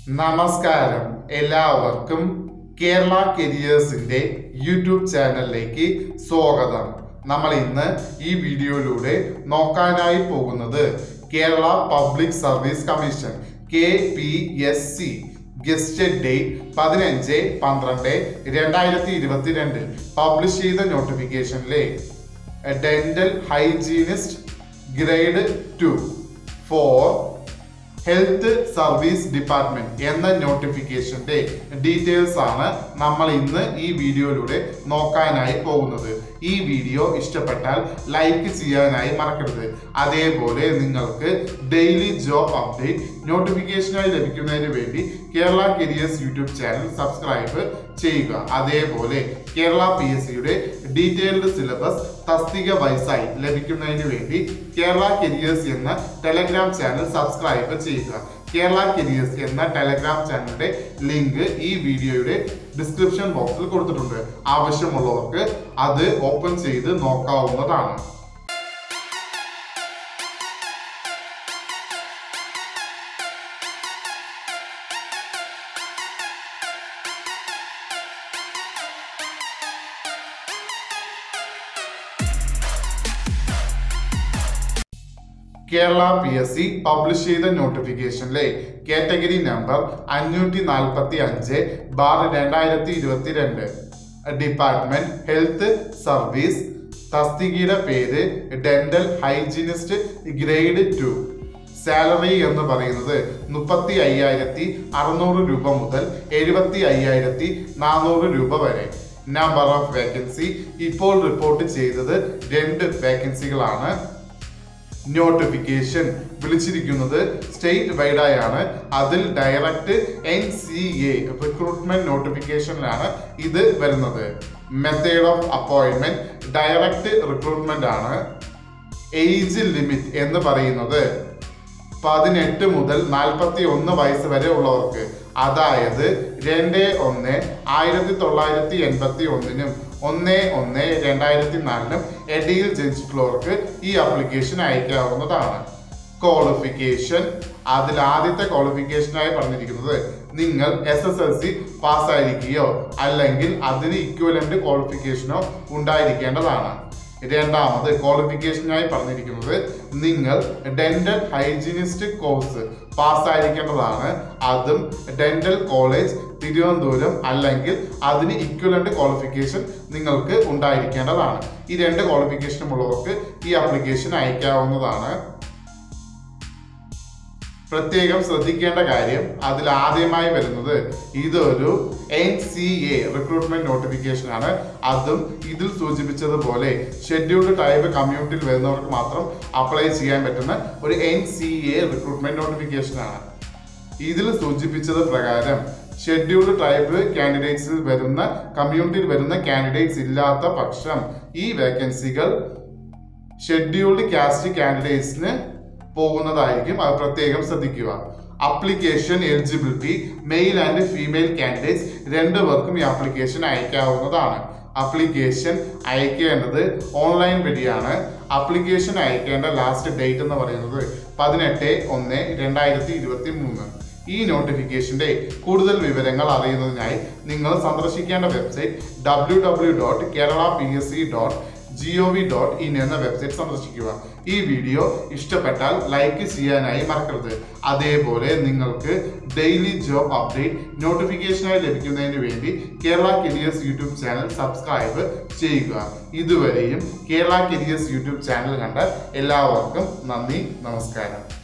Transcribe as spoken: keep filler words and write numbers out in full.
നമസ്കാരം എല്ലാവർക്കും കേരള കരിയേഴ്സിന്റെ യൂട്യൂബ് ചാനലിലേക്ക് സ്വാഗതം. നമ്മൾ ഇന്ന് ഈ വീഡിയോയിലൂടെ നോക്കാനായി പോകുന്നത് Kerala public service commission K P S C gazetted date പതിനഞ്ച് പന്ത്രണ്ട് രണ്ടായിരത്തി ഇരുപത്തിരണ്ടിൽ പബ്ലിഷ് ചെയ്ത നോട്ടിഫിക്കേഷനിലെ dental hygienist grade two for health service department എന്ന നോട്ടിഫിക്കേഷന്റെ ഡീറ്റെയിൽസ് ആണ് നമ്മൾ ഇന്ന് ഈ വീഡിയോയിലൂടെ നോക്കാനായി പോകുന്നത്. ഈ വീഡിയോ ഇഷ്ടപ്പെട്ടാൽ ലൈക്ക് ചെയ്യാനായി മറക്കരുത്. അതേപോലെ നിങ്ങൾക്ക് ഡെയിലി ജോബ് അപ്ഡേറ്റ് നോട്ടിഫിക്കേഷനായി ലഭിക്കുന്നതിന് വേണ്ടി Kerala careers YouTube channel subscribe ചെയ്യുക. അതേപോലെ കേരള പി എസ് സിയുടെ ഡീറ്റെയിൽഡ് സിലബസ് തസ്തിക വൈസായി ലഭിക്കുന്നതിന് വേണ്ടി കേരള കരിയേഴ്സ് എന്ന ടെലഗ്രാം ചാനൽ സബ്സ്ക്രൈബ് ചെയ്യുക. കേരള കരിയേഴ്സ് എന്ന ടെലഗ്രാം ചാനലിന്റെ ലിങ്ക് ഈ വീഡിയോയുടെ ഡിസ്ക്രിപ്ഷൻ ബോക്സിൽ കൊടുത്തിട്ടുണ്ട്. ആവശ്യമുള്ളവർക്ക് അത് ഓപ്പൺ ചെയ്ത് നോക്കാവുന്നതാണ്. Kerala P S C publish ചെയ്ത നോട്ടിഫിക്കേഷനിലെ കാറ്റഗറി നമ്പർ അഞ്ഞൂറ്റി നാൽപ്പത്തി അഞ്ച് ബാർ രണ്ടായിരത്തി ഇരുപത്തിരണ്ട് ഡിപ്പാർട്ട്മെന്റ് ഹെൽത്ത് സർവീസ്, തസ്തികയുടെ പേര് dental hygienist grade two. Salary എന്ന് പറയുന്നത് മുപ്പത്തി അയ്യായിരത്തി അറുന്നൂറ് രൂപ മുതൽ എഴുപത്തി അയ്യായിരത്തി നാനൂറ് രൂപ വരെ. നമ്പർ ഓഫ് വേക്കൻസി ഇപ്പോൾ റിപ്പോർട്ട് ചെയ്തത് രണ്ട് വേക്കൻസികളാണ്. നോട്ടിഫിക്കേഷൻ വിളിച്ചിരിക്കുന്നത് സ്റ്റേറ്റ് വൈഡായാണ്. അതിൽ direct N C A recruitment നോട്ടിഫിക്കേഷനിലാണ് ഇത് വരുന്നത്. Method of appointment direct recruitment ആണ്. ഏജ് ലിമിറ്റ് എന്ന് പറയുന്നത് പതിനെട്ട് മുതൽ നാൽപ്പത്തി ഒന്ന് വയസ്സ് വരെ ഉള്ളവർക്ക്, അതായത് രണ്ട് ഒന്ന് ആയിരത്തി തൊള്ളായിരത്തി എൺപത്തി ഒന്നിനും ഒന്ന് ഒന്ന് രണ്ടായിരത്തി നാലിനും ഇടയിൽ ജനിച്ചിട്ടുള്ളവർക്ക് ഈ ആപ്ലിക്കേഷൻ അയക്കാവുന്നതാണ്. ക്വാളിഫിക്കേഷൻ, അതിൽ ആദ്യത്തെ ക്വാളിഫിക്കേഷനായി പറഞ്ഞിരിക്കുന്നത് നിങ്ങൾ എസ് എസ് എൽ സി പാസ്സായിരിക്കുകയോ അല്ലെങ്കിൽ അതിന് ഇക്വലന്റ് ക്വാളിഫിക്കേഷനോ ഉണ്ടായിരിക്കേണ്ടതാണ്. രണ്ടാമത് ക്വാളിഫിക്കേഷനായി പറഞ്ഞിരിക്കുന്നത് നിങ്ങൾ ഡെന്റൽ ഹൈജീനിസ്റ്റ് കോഴ്സ് പാസ്സായിരിക്കേണ്ടതാണ്. അതും ഡെന്റൽ കോളേജ് തിരുവനന്തപുരം അല്ലെങ്കിൽ അതിന് ഇക്വലന്റ് ക്വാളിഫിക്കേഷൻ നിങ്ങൾക്ക് ഉണ്ടായിരിക്കേണ്ടതാണ്. ഈ രണ്ട് ക്വാളിഫിക്കേഷനും ഉള്ളവർക്ക് ഈ ആപ്ലിക്കേഷൻ അയക്കാവുന്നതാണ്. പ്രത്യേകം ശ്രദ്ധിക്കേണ്ട കാര്യം, അതിൽ ആദ്യമായി വരുന്നത് ഇതൊരു N C A recruitment notification ആണ്. അതും ഇതിൽ സൂചിപ്പിച്ചതുപോലെ ഷെഡ്യൂൾഡ് ടൈപ്പ് കമ്മ്യൂണിറ്റിയിൽ വരുന്നവർക്ക് മാത്രം അപ്ലൈ ചെയ്യാൻ പറ്റുന്ന ഒരു N C A recruitment notification ആണ്. ഇതിൽ സൂചിപ്പിച്ചത് പ്രകാരം ഷെഡ്യൂൾഡ് ട്രൈബ് കാൻഡിഡേറ്റ്സിൽ വരുന്ന കമ്മ്യൂണിറ്റിയിൽ വരുന്ന കാൻഡിഡേറ്റ്സ് ഇല്ലാത്ത പക്ഷം ഈ വേക്കൻസികൾ ഷെഡ്യൂൾഡ് കാസ്റ്റ് കാൻഡിഡേറ്റ്സിന് പോകുന്നതായിരിക്കും. അത് പ്രത്യേകം ശ്രദ്ധിക്കുക. Application eligibility male and female candidates രണ്ടുപേർക്കും ഈ ആപ്ലിക്കേഷൻ അയക്കാവുന്നതാണ്. അപ്ലിക്കേഷൻ അയക്കേണ്ടത് ഓൺലൈൻ വഴിയാണ്. അപ്ലിക്കേഷൻ അയക്കേണ്ട ലാസ്റ്റ് ഡേറ്റ് എന്ന് പറയുന്നത് പതിനെട്ട് ഒന്ന് രണ്ടായിരത്തി ഇരുപത്തി മൂന്ന്. ഈ നോട്ടിഫിക്കേഷന്റെ കൂടുതൽ വിവരങ്ങൾ അറിയുന്നതിനായി നിങ്ങൾ സന്ദർശിക്കേണ്ട website W W dot Kerala P S C dot G O V dot in എന്ന വെബ്സൈറ്റ് സന്ദർശിക്കുക. ഈ വീഡിയോ ഇഷ്ടപ്പെട്ടാൽ ലൈക്ക് ചെയ്യാനായി മറക്കരുത്. അതേപോലെ നിങ്ങൾക്ക് ഡെയിലി ജോബ് അപ്ഡേറ്റ് നോട്ടിഫിക്കേഷനായി ലഭിക്കുന്നതിന് വേണ്ടി Kerala careers YouTube channel subscribe ചെയ്യുക. ഇതുവരെയും കേരള കരിയേഴ്സ് യൂട്യൂബ് ചാനൽ കണ്ട എല്ലാവർക്കും നന്ദി, നമസ്കാരം.